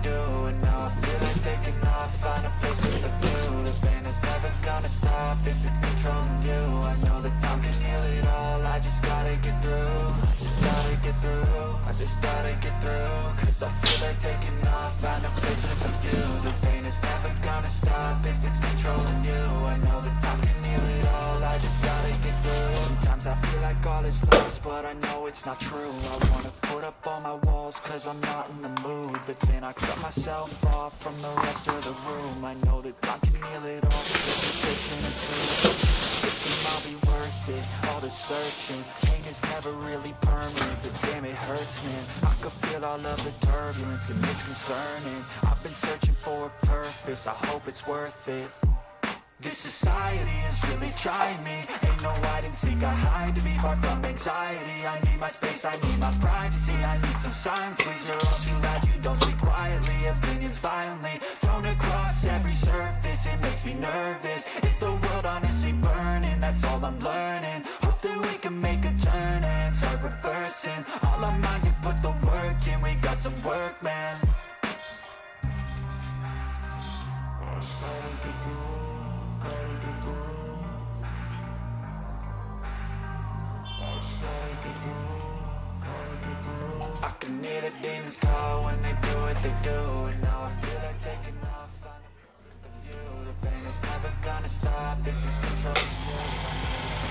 do. And now I feel like taking off, find a place with a view. The pain is never gonna stop if it's controlling you. I know that time can heal it all, I just gotta get through. I just gotta get through, I just gotta get through. Cause I feel like taking off, find a place with a view. The pain is never gonna stop if it's controlling you. I know that time can heal it all, I just gotta get through. Sometimes I feel like all is lost, but I know it's not true. I wanna put up all my walls cause I'm not in the mood. But then I cut myself off from the rest of the room. I know that time can heal it all, just a patient and soon. If I'll be worth it, all the searching. Pain is never really permanent, but damn it hurts, man. I can feel all of the turbulence and it's concerning. I've been searching for a purpose, I hope it's worth it. This society is really trying me. Ain't no hide and seek, I hide to be far from anxiety. I need my space, I need my privacy. I need some silence, please, you're all too loud. You don't speak quietly, opinions violently thrown across every surface. It makes me nervous. Is the world honestly burning? That's all I'm learning. Hope that we can make a turn and start reversing all our minds and put the work in. We got some work, man. I can hear the demons call when they do what they do. And now I feel like taking off, find the view. The pain is never gonna stop if it's controlling you.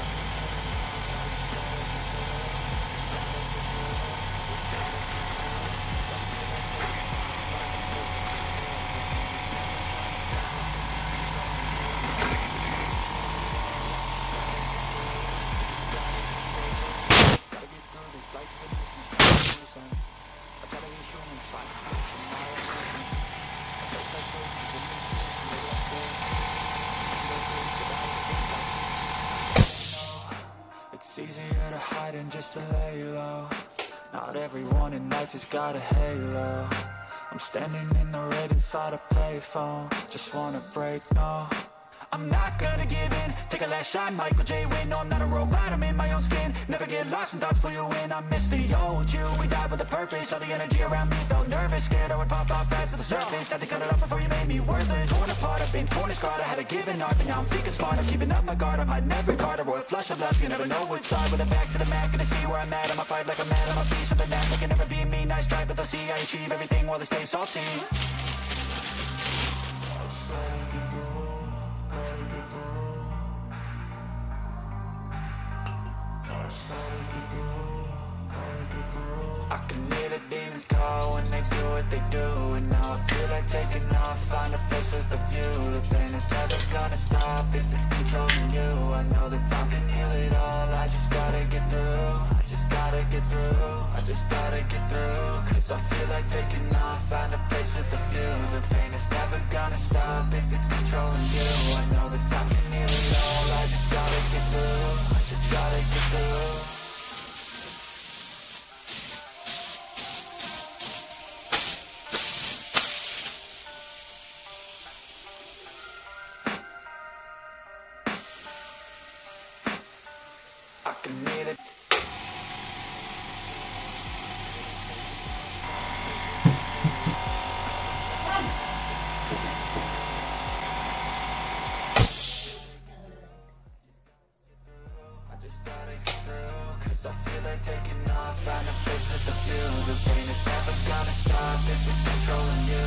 It's easier to hide than just to lay low. Not everyone in life has got a halo. I'm standing in the red inside a payphone. Just wanna break, no, I'm not gonna give in. Take a last shot, Michael J. Win. No, I'm not a robot, I'm in my own skin. Never get lost when thoughts pull you in. I miss the old you, we died with a purpose. All the energy around me felt nervous. Scared I would pop off fast to the surface. Had to cut it off before you made me worthless. Torn apart, I've been torn and scarred. I had a given art, but now I'm thinking smart. I'm keeping up my guard, I'm hiding every card. A royal flush of love, you never know which side. With a back to the mat, gonna see where I'm at. I'ma fight like I'm mad, I'ma be something that they can never be me. Nice try, but they'll see I achieve everything while they stay salty. I can hear the demons call when they do what they do. And now I feel like taking off, find a place with a view. The pain is never gonna stop if it's controlling you. I know that time can heal it all, I just gotta get through. I just gotta get through, I just gotta get through. Cause I feel like taking off, find a place with a view. The pain is never gonna stop if it's controlling you. I know that time can heal it all, I just gotta get through. I just gotta get through. I can hear it. I just gotta get through, cause I feel like taking off, find a place with a view. The pain is never gonna stop if it's controlling you.